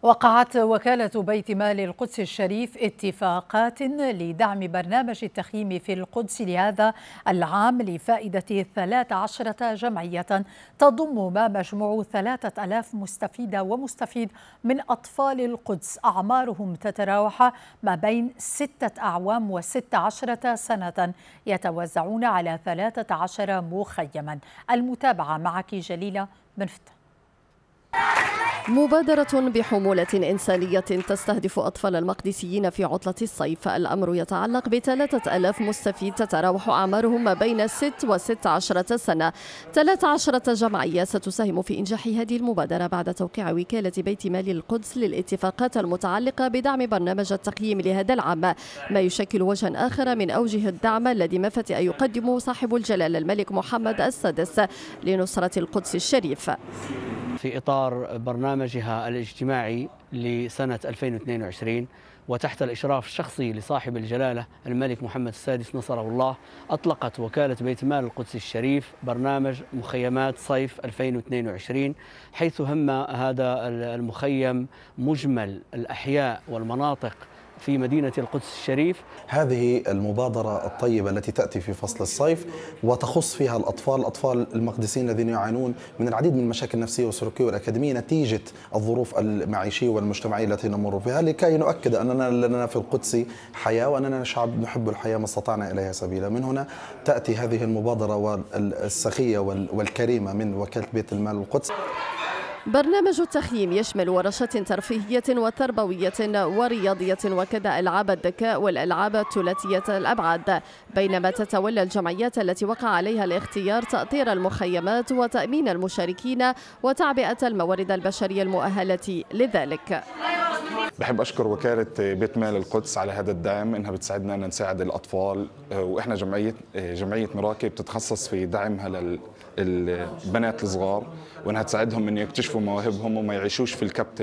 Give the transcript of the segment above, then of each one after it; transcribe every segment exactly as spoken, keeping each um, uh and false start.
وقعت وكالة بيت مال القدس الشريف اتفاقات لدعم برنامج التخييم في القدس لهذا العام لفائدة ثلاث عشرة جمعية تضم ما مجموع ثلاثة آلاف مستفيدة ومستفيد من أطفال القدس أعمارهم تتراوح ما بين ستة أعوام وست عشرة سنة، يتوزعون على ثلاثة عشر مخيما. المتابعة معك جليلة بن فتح. مبادرة بحمولة إنسانية تستهدف أطفال المقدسيين في عطلة الصيف. الأمر يتعلق بثلاثة آلاف مستفيد تتراوح أعمارهم ما بين ست وست عشرة سنة. ثلاث عشرة جمعية ستساهم في إنجاح هذه المبادرة بعد توقيع وكالة بيت مال القدس للاتفاقات المتعلقة بدعم برنامج التخييم لهذا العام، ما يشكل وجها آخر من أوجه الدعم الذي ما فتئ يقدم صاحب الجلالة الملك محمد السادس لنصرة القدس الشريف في إطار برنامجها الاجتماعي لسنة ألفين واثنين وعشرين وتحت الإشراف الشخصي لصاحب الجلالة الملك محمد السادس نصره الله. أطلقت وكالة بيت مال القدس الشريف برنامج مخيمات صيف ألفين واثنين وعشرين، حيث هم هذا المخيم مجمل الأحياء والمناطق في مدينة القدس الشريف. هذه المبادرة الطيبة التي تأتي في فصل الصيف وتخص فيها الأطفال الأطفال المقدسيين الذين يعانون من العديد من المشاكل النفسية والسلوكية والأكاديمية نتيجة الظروف المعيشية والمجتمعية التي نمر بها، لكي نؤكد أننا لنا في القدس حياة وأننا شعب نحب الحياة ما استطعنا إليها سبيلا. من هنا تأتي هذه المبادرة السخية والكريمة من وكالة بيت المال القدس. برنامج التخييم يشمل ورشات ترفيهية وتربوية ورياضية وكذا ألعاب الذكاء والألعاب الثلاثية الأبعاد، بينما تتولى الجمعيات التي وقع عليها الاختيار تأطير المخيمات وتأمين المشاركين وتعبئة الموارد البشرية المؤهلة لذلك. بحب أشكر وكالة بيت مال القدس على هذا الدعم، إنها بتساعدنا أن نساعد الأطفال، وإحنا جمعية جمعية مراكي بتتخصص في دعمها للبنات الصغار، وإنها تساعدهم أن يكتشفوا مواهبهم وما يعيشوش في الكبت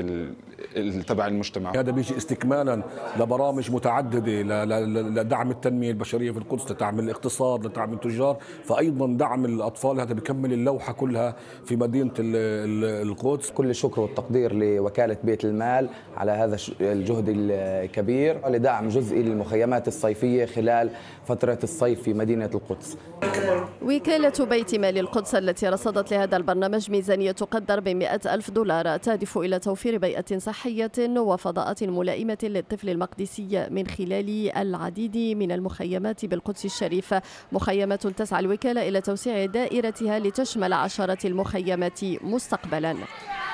تبع المجتمع. هذا بيجي استكمالا لبرامج متعددة لدعم التنمية البشرية في القدس، لدعم الاقتصاد، لدعم التجار، فأيضا دعم الأطفال هذا بيكمل اللوحة كلها في مدينة القدس. كل الشكر والتقدير لوكالة بيت المال على هذا الجهد الكبير لدعم جزئي للمخيمات الصيفية خلال فترة الصيف في مدينة القدس. وكالة بيت مال القدس التي رصدت لهذا البرنامج ميزانية تقدر بمئة ألف دولار تهدف إلى توفير بيئة صحية وفضاءات ملائمة للطفل المقدسي من خلال العديد من المخيمات بالقدس الشريف، مخيمات تسعى الوكالة إلى توسيع دائرتها لتشمل عشرات المخيمات مستقبلا.